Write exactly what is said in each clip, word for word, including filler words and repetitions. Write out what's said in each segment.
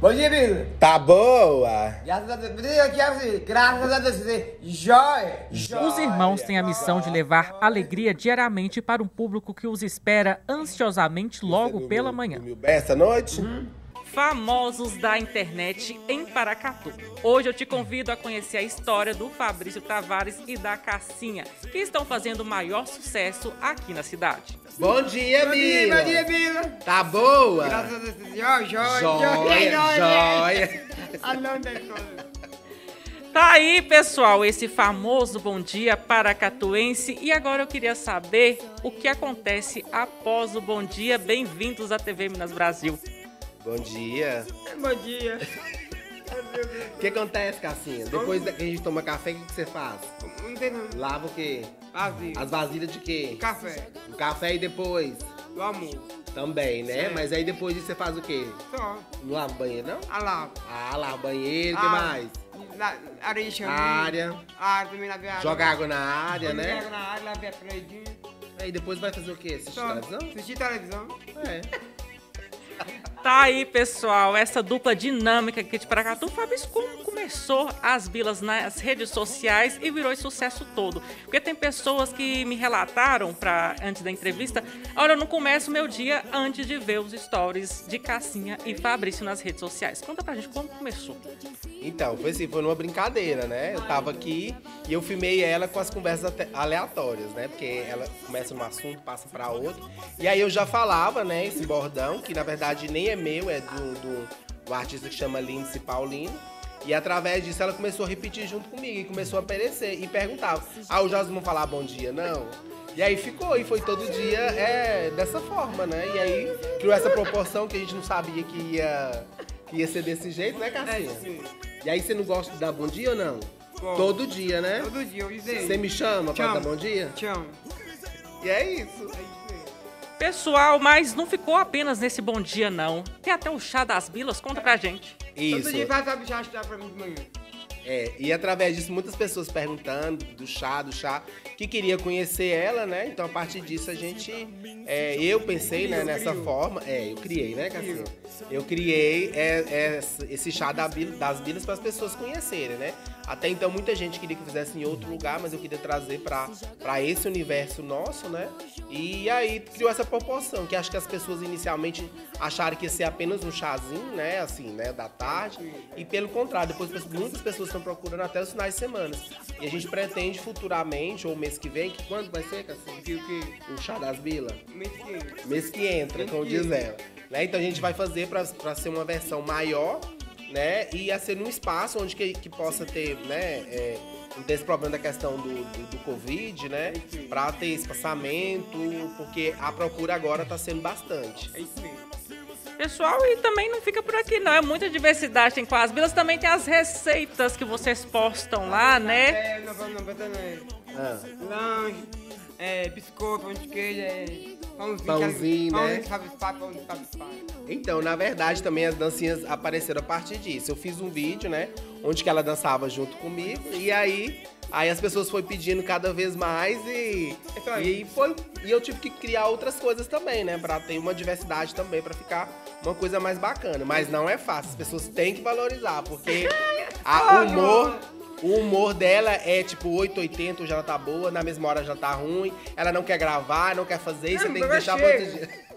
Bom dia, Bila. Tá boa? Graças a Deus. Aqui, assim, graças a Deus. Joia. Os irmãos têm a missão de levar alegria diariamente para um público que os espera ansiosamente logo pela manhã. Dormiu bem essa noite? Hum. Famosos da internet em Paracatu. Hoje eu te convido a conhecer a história do Fabrício Tavares e da Cassinha, que estão fazendo o maior sucesso aqui na cidade. Bom dia, Bom dia, Bila. bom dia, Bila. Tá boa? Graças a Deus. Joia, joia, Joia, joia. Ah, não, não. Tá aí, pessoal, esse famoso Bom Dia Paracatuense. E agora eu queria saber o que acontece após o Bom Dia. Bem-vindos à T V Minas Brasil. Bom dia. Bom dia. O que acontece, Cassinha? Depois que a gente toma café, o que que você faz? Não tem não. Lava o quê? Vazio. As vasilhas de quê? Café. O café e depois? Do almoço. Também, né? Sim. Mas aí depois disso você faz o quê? Só. Não lava o banheiro, não? A lava. Ah, lava o banheiro, o que Ah, mais? Na, areia de chaminho. Área. Área também lavei a área. Joga água na área, Joguei né? água na área, lavei a paredinha. Aí depois vai fazer o quê? Assistir Só. televisão? Assistir televisão. É. Tá aí, pessoal, essa dupla dinâmica aqui de Paracatu. Fabrício, como começou as bilas nas redes sociais e virou esse sucesso todo? Porque tem pessoas que me relataram pra, antes da entrevista, olha, eu não começo meu dia antes de ver os stories de Cassinha e Fabrício nas redes sociais. Conta pra gente como começou. Então, foi assim, foi numa brincadeira, né? Eu tava aqui e eu filmei ela com as conversas aleatórias, né? Porque ela começa num assunto, passa pra outro. E aí eu já falava, né, esse bordão, que na verdade nem é meu, é do, do, do artista que chama Lindsay Paulino. E através disso ela começou a repetir junto comigo e começou a aparecer e perguntava: ah, os jovens vão falar bom dia, não? E aí ficou, e foi todo dia é, dessa forma, né? E aí criou essa proporção que a gente não sabia que ia, que ia ser desse jeito, né, Cassinha? É, sim. E aí você não gosta de dar bom dia ou não? Bom. Todo dia, né? Todo dia eu dizei. Você me chama pra Chamo. dar bom dia? Chamo. E é isso. É isso mesmo. Pessoal, mas não ficou apenas nesse Bom Dia, não. Tem até o chá das bilas, conta pra gente. Isso. Todo dia faz a bicha pra mim de manhã. É, e através disso, muitas pessoas perguntando do chá, do chá, que queria conhecer ela, né? Então, a partir disso, a gente... É, eu pensei, né, nessa forma... É, eu criei, né, Cassinha? Eu criei é, é, esse chá da bila- das bilas para as pessoas conhecerem, né? Até então, muita gente queria que fizesse em outro lugar, mas eu queria trazer para para esse universo nosso, né? E aí, criou essa proporção, que acho que as pessoas inicialmente acharam que ia ser apenas um chazinho, né? Assim, né? Da tarde. E pelo contrário, depois muitas pessoas estão procurando até os finais de semana. E a gente pretende futuramente, ou mês que vem, que quando vai ser, Cassinha? Que o que? O chá das bilas? Mês que Mês que entra, Mês como que diz entra. ela. Né? Então a gente vai fazer para ser uma versão maior, né? E a ser num espaço onde que, que possa ter, né? É, desse problema da questão do, do, do Covid, né? Para ter espaçamento, porque a procura agora está sendo bastante. É isso mesmo. Pessoal, e também não fica por aqui, não. É muita diversidade, tem com as bilas. Também tem as receitas que vocês postam lá, né? É, não vamos, não botando é, Ah, lanche, é, biscoito, pão de queijo, é, pãozinho. Pãozinho, pão né? de sabe-espada, pão de sabe-espada. então, na verdade, também as dancinhas apareceram a partir disso. Eu fiz um vídeo, né? Onde que ela dançava junto comigo. E aí, aí as pessoas foram pedindo cada vez mais e, Isso aí. e, foi, e eu tive que criar outras coisas também, né? Pra ter uma diversidade também, pra ficar uma coisa mais bacana. Mas não é fácil, as pessoas têm que valorizar, porque a, o humor... O humor dela é tipo oito oitenta, hoje ela tá boa, na mesma hora já tá ruim, ela não quer gravar, não quer fazer, e você Não, tem que agora deixar pra outro chega. dia.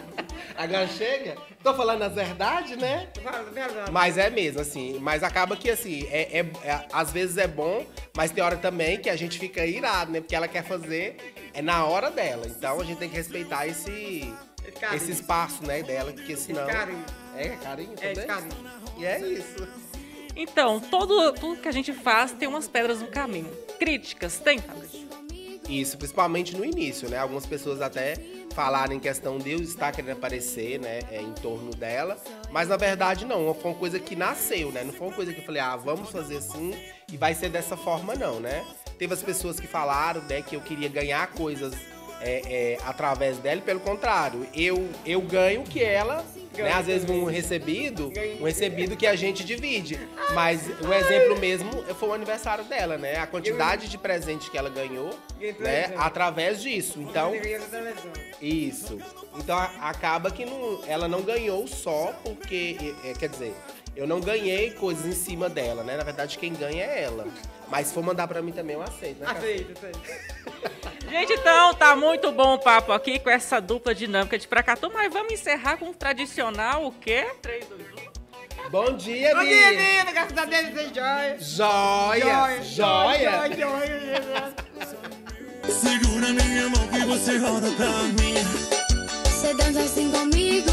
Agora chega? Tô falando as verdades, né? Fala, verdade. Mas é mesmo, assim. Mas acaba que, assim, é, é- é- às vezes é bom, mas tem hora também que a gente fica irado, né? Porque ela quer fazer é na hora dela. Então a gente tem que respeitar esse, Esse carinho. esse espaço, né, dela, porque senão... carinho. É, carinho É, também? esse carinho. E é isso. Então, todo, tudo que a gente faz tem umas pedras no caminho. Críticas, tem, Fabrício? Isso, principalmente no início, né? Algumas pessoas até falaram em questão de eu estar querendo aparecer, né, é, em torno dela, mas na verdade não, foi uma coisa que nasceu, né? Não foi uma coisa que eu falei, ah, vamos fazer assim e vai ser dessa forma, não, né? Teve as pessoas que falaram, né, que eu queria ganhar coisas é, é, através dela, e pelo contrário, eu, eu ganho o que ela Né? Às vezes um recebido, um recebido que a gente divide. Mas um exemplo mesmo foi o aniversário dela, né? A quantidade de presente que ela ganhou, né? Através disso. Então, isso. Então a- acaba que não, ela não ganhou só porque, é, quer dizer, eu não ganhei coisas em cima dela, né? Na verdade, quem ganha é ela. Mas se for mandar pra mim também, eu aceito, né? Aceito, aceito. Gente, então, tá muito bom o papo aqui com essa dupla dinâmica de Paracatu, mas vamos encerrar com o tradicional, o quê? três, dois, um. Bom dia, Bom Bi! dia, Nina, graças a Deus, vocês joia. Joia! Joia! Joia, joia. Segura minha mão que você roda pra mim. Cê dança assim comigo.